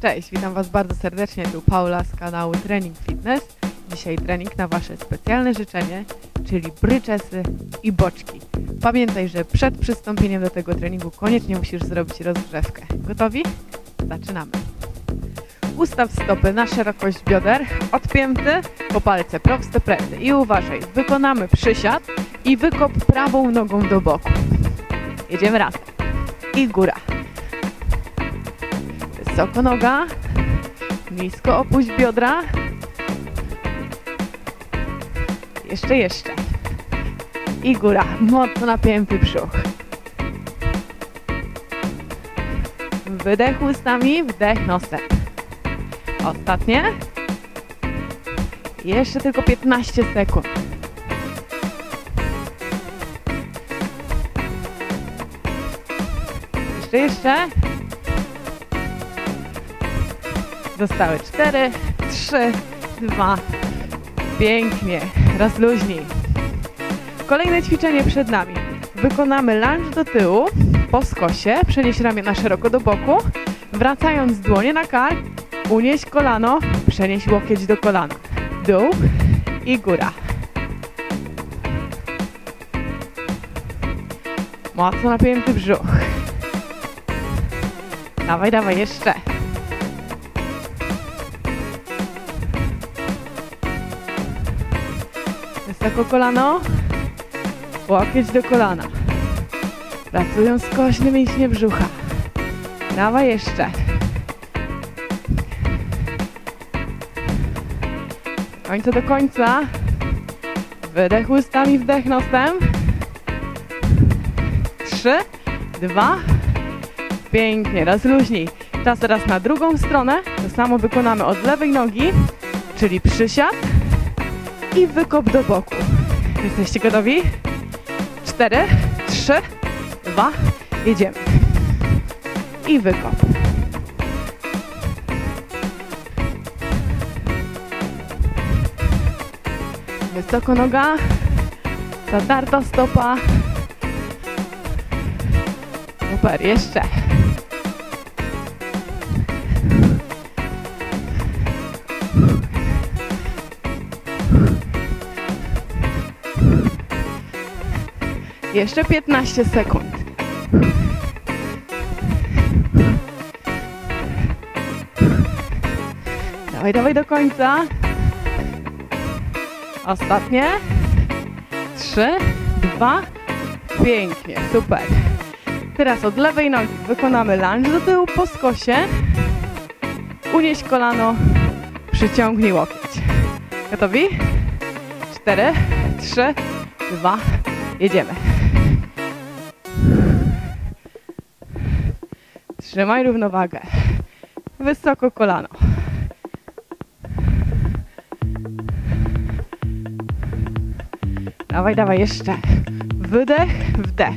Cześć, witam Was bardzo serdecznie, tu Paula z kanału Trening Fitness. Dzisiaj trening na Wasze specjalne życzenie, czyli bryczesy i boczki. Pamiętaj, że przed przystąpieniem do tego treningu koniecznie musisz zrobić rozgrzewkę. Gotowi? Zaczynamy. Ustaw stopy na szerokość bioder, odpięty, po palce proste plecy. I uważaj, wykonamy przysiad i wykop prawą nogą do boku. Jedziemy razem. I góra. Wysoko noga, nisko opuść biodra. Jeszcze. I góra, mocno napięty brzuch. Wydech ustami, wdech nosem. Ostatnie. Jeszcze tylko 15 sekund. Jeszcze. Zostały 4, 3, 2. Pięknie. Rozluźnij. Kolejne ćwiczenie przed nami. Wykonamy lunge do tyłu po skosie. Przenieś ramiona szeroko do boku. Wracając dłonie na kark. Unieś kolano. Przenieś łokieć do kolana. Dół i góra. Mocno napięty brzuch. Dawaj, jeszcze. Wysoko kolano, łokieć do kolana. Pracują skośne mięśnie brzucha. Dawaj jeszcze. Końca do końca. Wydech ustami, wdech nosem. 3, 2. Pięknie, rozluźnij. Czas teraz na drugą stronę. To samo wykonamy od lewej nogi, czyli przysiad i wykop do boku. Jesteście gotowi? 4, 3, 2, jedziemy. I wykop. Wysoko noga, zadarta stopa. Super, jeszcze. Jeszcze 15 sekund. Dawaj do końca. Ostatnie. 3, 2. Pięknie, super. Teraz od lewej nogi wykonamy lunge do tyłu po skosie. Unieś kolano, przyciągnij łokieć. Gotowi? 4, 3, 2, jedziemy. Trzymaj równowagę. Wysoko kolano. Dawaj, jeszcze. Wydech, wdech.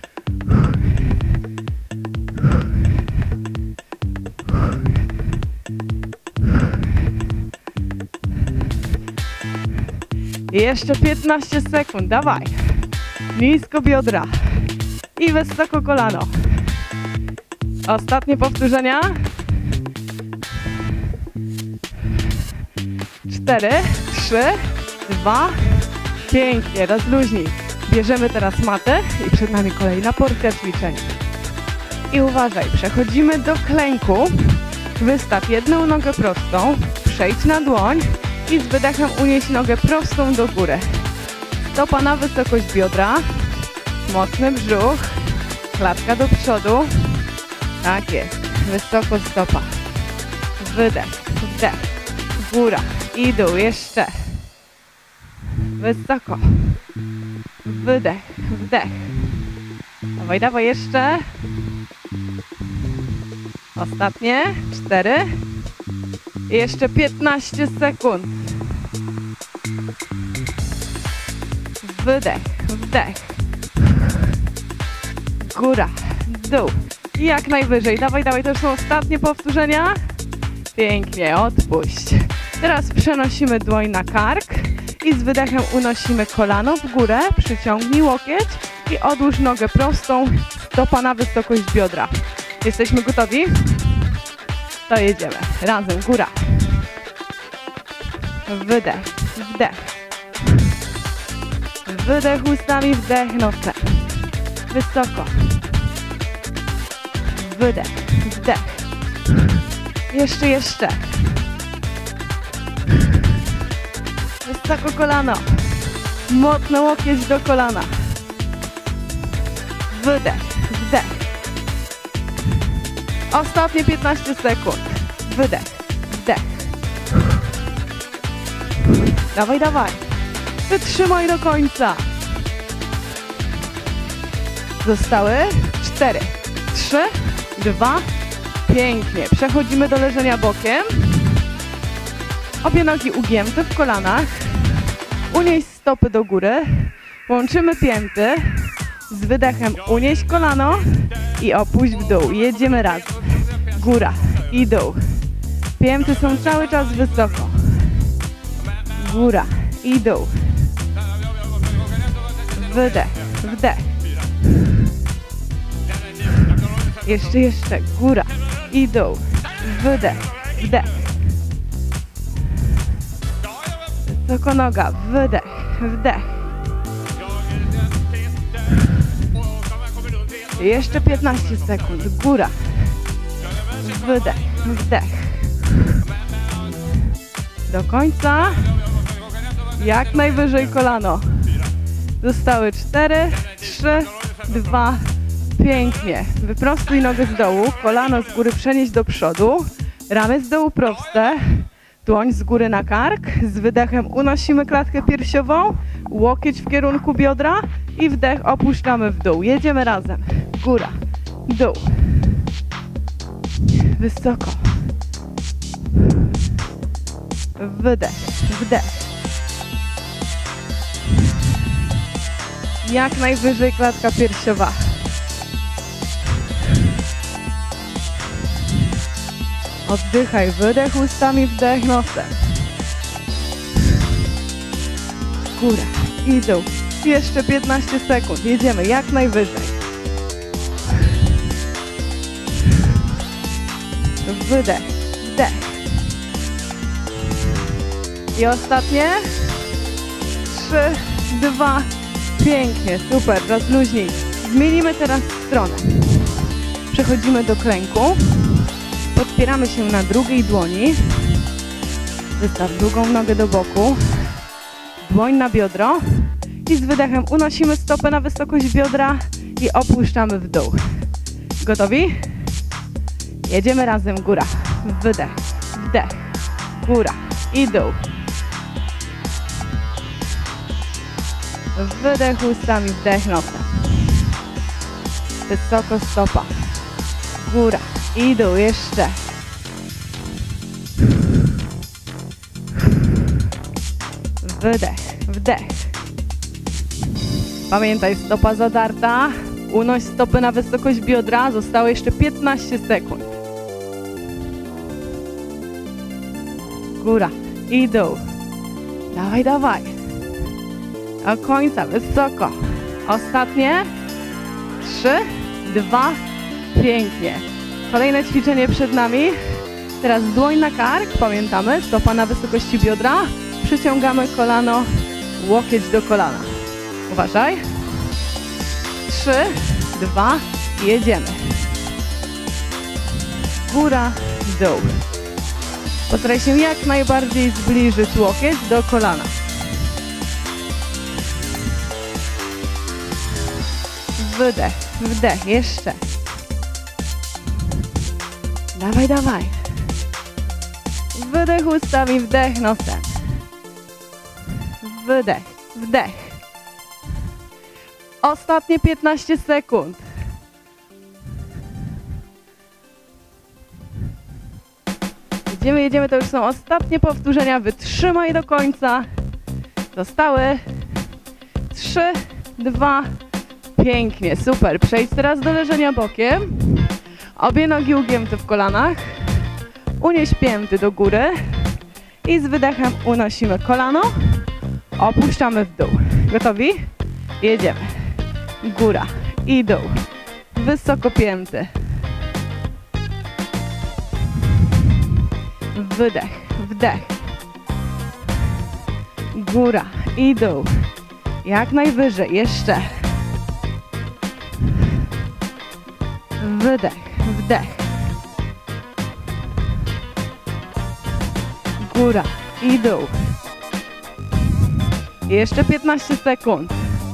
Jeszcze 15 sekund, dawaj. Nisko biodra i wysoko kolano. Ostatnie powtórzenia. 4, 3, 2. Pięknie, rozluźnij. Bierzemy teraz matę i przed nami kolejna porcja ćwiczeń. I uważaj, przechodzimy do klęku. Wystaw jedną nogę prostą, przejdź na dłoń i z wydechem unieś nogę prostą do góry. Stopa na wysokość biodra, mocny brzuch, klatka do przodu. Tak jest, wysoko stopa. Wydech, wdech, góra i dół, jeszcze. Wysoko. Wydech, wdech. Dawaj, jeszcze. Ostatnie, 4. I jeszcze 15 sekund. Wydech, wdech. Góra, dół. I jak najwyżej. Dawaj, to już są ostatnie powtórzenia. Pięknie, odpuść. Teraz przenosimy dłoń na kark i z wydechem unosimy kolano w górę, przyciągnij łokieć i odłóż nogę prostą, stopa na wysokość biodra. Jesteśmy gotowi? To jedziemy. Razem, góra. Wydech, wdech. Wydech ustami, wdech nosem. Wysoko. Wydech, wdech. Jeszcze. Wysoko kolano. Mocno łokieć do kolana. Wydech, wdech. Ostatnie 15 sekund. Wydech, wdech. Dawaj. Wytrzymaj do końca. Zostały 4, 3, 2. Pięknie. Przechodzimy do leżenia bokiem. Obie nogi ugięte w kolanach. Unieś stopy do góry. Łączymy pięty. Z wydechem unieś kolano i opuść w dół. Jedziemy razem. Góra i dół. Pięty są cały czas wysoko. Góra i dół. Wydech, wdech. Jeszcze. Góra i dół. Wydech, wdech. Wysoko noga. Wydech, wdech. Jeszcze 15 sekund. Góra. Wydech, wdech. Do końca. Jak najwyżej kolano. Zostały 4, 3, 2. Pięknie. Wyprostuj nogę z dołu. Kolano z góry przenieść do przodu. Ramię z dołu proste. Dłoń z góry na kark. Z wydechem unosimy klatkę piersiową. Łokieć w kierunku biodra. I wdech opuszczamy w dół. Jedziemy razem. Góra, dół. Wysoko. Wydech, wdech. Jak najwyżej klatka piersiowa. Oddychaj, wydech ustami, wdech nosem. Góra i dół. Jeszcze 15 sekund. Jedziemy jak najwyżej. Wydech, wdech. I ostatnie. 3, 2. Pięknie, super, rozluźnij. Zmienimy teraz stronę. Przechodzimy do klęku. Podpieramy się na drugiej dłoni. Wystaw drugą nogę do boku. Dłoń na biodro. I z wydechem unosimy stopę na wysokość biodra i opuszczamy w dół. Gotowi? Jedziemy razem. Góra. Wydech. Wdech. Góra. I dół. Wydech ustami, wdech nosem. Wysoko stopa. Góra. I dół. Jeszcze. Wydech. Wdech. Pamiętaj, stopa zadarta. Unoś stopy na wysokość biodra. Zostało jeszcze 15 sekund. Góra i dół. Dawaj. Do końca, wysoko. Ostatnie. 3, 2. Pięknie. Kolejne ćwiczenie przed nami. Teraz dłoń na kark. Pamiętamy, stopa na wysokości biodra. Przyciągamy kolano, łokieć do kolana. Uważaj. 3, 2, jedziemy. Góra, dół. Postaraj się jak najbardziej zbliżyć łokieć do kolana. Wydech, wdech, jeszcze. Dawaj. Wydech ustami, wdech nosem. Wydech, wdech. Ostatnie 15 sekund. Jedziemy, to już są ostatnie powtórzenia. Wytrzymaj do końca. Zostały 3, 2, pięknie, super. Przejdź teraz do leżenia bokiem. Obie nogi ugięte w kolanach. Unieś pięty do góry. I z wydechem unosimy kolano. Opuszczamy w dół. Gotowi? Jedziemy. Góra i dół. Wysoko pięty. Wydech, wdech. Góra i dół. Jak najwyżej, jeszcze. Wydech, wdech. Góra i dół. Jeszcze 15 sekund.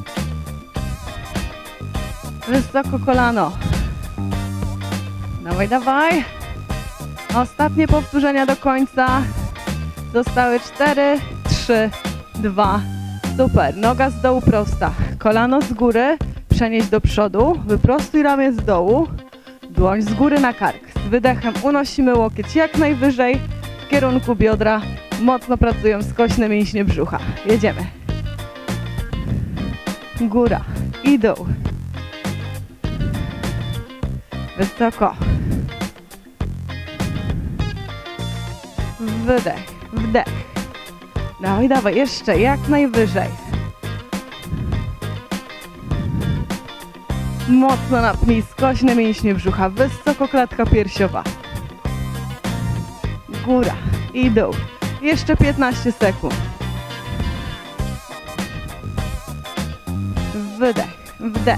Wysoko kolano. Dawaj, dawaj. Ostatnie powtórzenia do końca. Zostały 4, 3, 2. Super. Noga z dołu prosta. Kolano z góry. Przenieść do przodu. Wyprostuj ramię z dołu. Dłoń z góry na kark. Z wydechem unosimy łokieć jak najwyżej w kierunku biodra. Mocno pracują skośne mięśnie brzucha. Jedziemy. Góra i dół. Wysoko. Wydech, wdech. Dawaj, dawaj, jeszcze jak najwyżej. Mocno napnij skośne mięśnie brzucha. Wysoko klatka piersiowa. Góra i dół. Jeszcze 15 sekund. Wydech, wdech.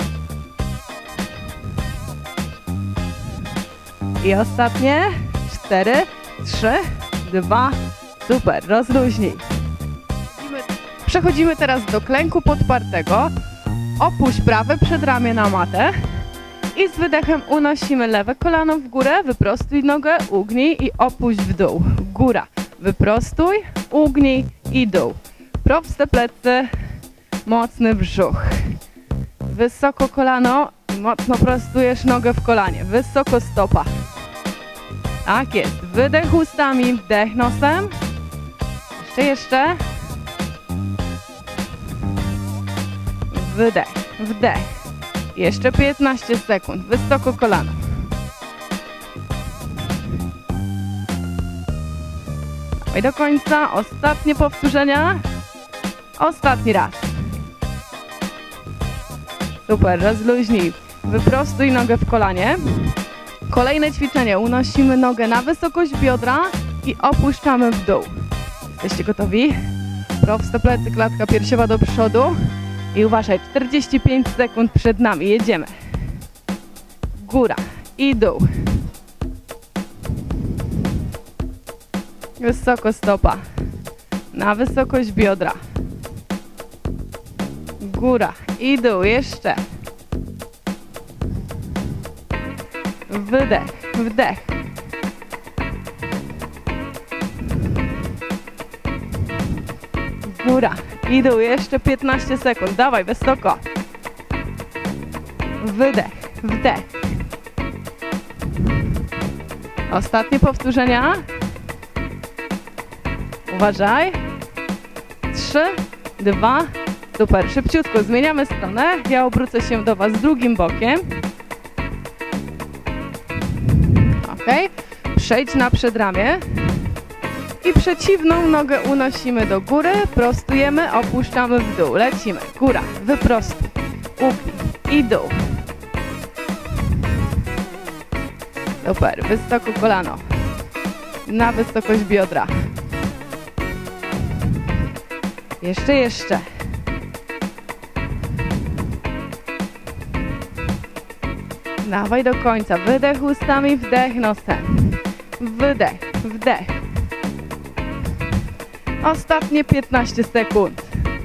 I ostatnie. 4, 3, 2. Super, rozluźnij. Przechodzimy teraz do klęku podpartego. Opuść prawe przedramię na matę. I z wydechem unosimy lewe kolano w górę. Wyprostuj nogę, ugnij i opuść w dół. Góra. Wyprostuj, ugnij i dół. Proste plecy, mocny brzuch. Wysoko kolano i mocno prostujesz nogę w kolanie. Wysoko stopa. Tak jest. Wydech ustami, wdech nosem. Jeszcze. Wydech, wdech. Jeszcze 15 sekund. Wysoko kolano. I do końca. Ostatnie powtórzenia. Ostatni raz. Super, rozluźnij. Wyprostuj nogę w kolanie. Kolejne ćwiczenie. Unosimy nogę na wysokość biodra i opuszczamy w dół. Jesteście gotowi? Proste plecy, klatka piersiowa do przodu. I uważaj, 45 sekund przed nami. Jedziemy. Góra i dół. Wysoko stopa. Na wysokość biodra. Góra i dół. Jeszcze. Wydech, wdech. Góra i dół. Jeszcze 15 sekund. Dawaj, wysoko. Wydech, wdech. Ostatnie powtórzenia. Uważaj. 3, 2. Super, szybciutko zmieniamy stronę. Ja obrócę się do Was drugim bokiem. Ok. Przejdź na przedramię. I przeciwną nogę unosimy do góry, prostujemy, opuszczamy w dół. Lecimy. Góra, wyprostuj, ugnij i dół. Super, wysoko kolano. Na wysokość biodra. Jeszcze. Dawaj do końca. Wydech ustami, wdech nosem. Wydech, wdech. Ostatnie 15 sekund.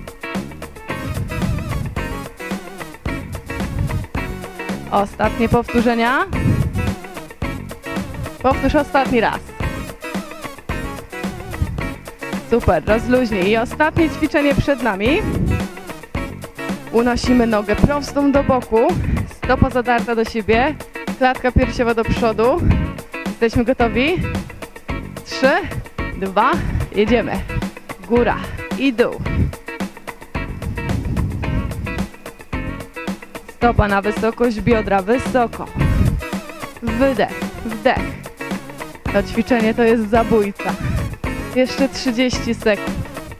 Ostatnie powtórzenia. Powtórz ostatni raz. Super, rozluźnij. I ostatnie ćwiczenie przed nami. Unosimy nogę prostą do boku. Stopa zadarta do siebie. Klatka piersiowa do przodu. Jesteśmy gotowi? 3, 2, jedziemy. Góra i dół. Stopa na wysokość biodra, wysoko. Wydech, wdech. To ćwiczenie to jest zabójca. Jeszcze 30 sekund.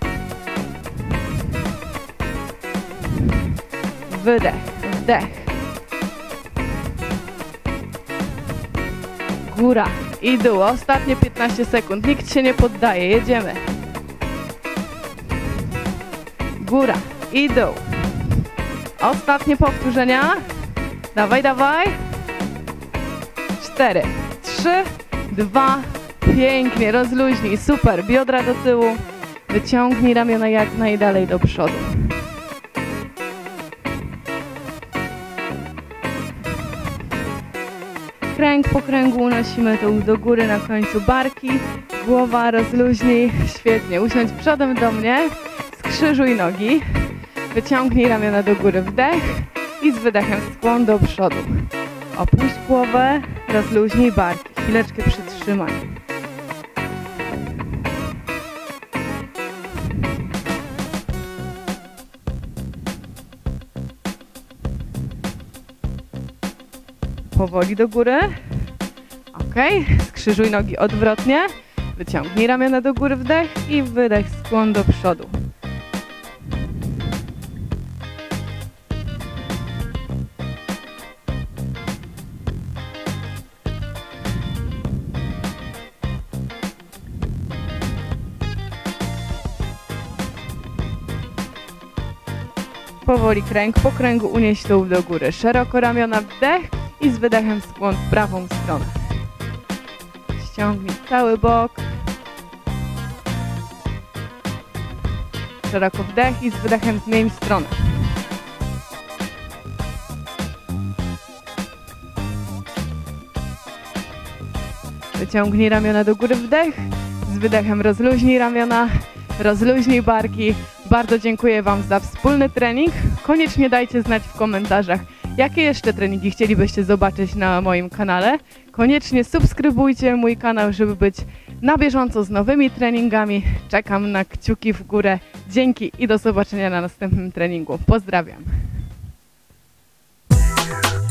Wydech, wdech. Góra i dół. Ostatnie 15 sekund. Nikt się nie poddaje. Jedziemy. Góra i dół. Ostatnie powtórzenia. Dawaj, dawaj. 4, 3, 2, pięknie, rozluźnij, super, biodra do tyłu, wyciągnij ramiona jak najdalej do przodu. Kręg po kręgu unosimy dół do góry, na końcu barki, głowa rozluźnij, świetnie, usiądź przodem do mnie, skrzyżuj nogi, wyciągnij ramiona do góry, wdech i z wydechem skłon do przodu. Opuść głowę, rozluźnij barki, chwileczkę przytrzymaj. Powoli do góry. Ok, skrzyżuj nogi odwrotnie, wyciągnij ramiona do góry, wdech i wydech, skłon do przodu. Powoli kręg po kręgu unieś dół do góry. Szeroko ramiona, wdech i z wydechem skłon w prawą stronę. Ściągnij cały bok. Szeroko wdech i z wydechem zmień stronę. Wyciągnij ramiona do góry, wdech. Z wydechem rozluźnij ramiona, rozluźnij barki. Bardzo dziękuję Wam za wspólny trening. Koniecznie dajcie znać w komentarzach, jakie jeszcze treningi chcielibyście zobaczyć na moim kanale. Koniecznie subskrybujcie mój kanał, żeby być na bieżąco z nowymi treningami. Czekam na kciuki w górę. Dzięki i do zobaczenia na następnym treningu. Pozdrawiam.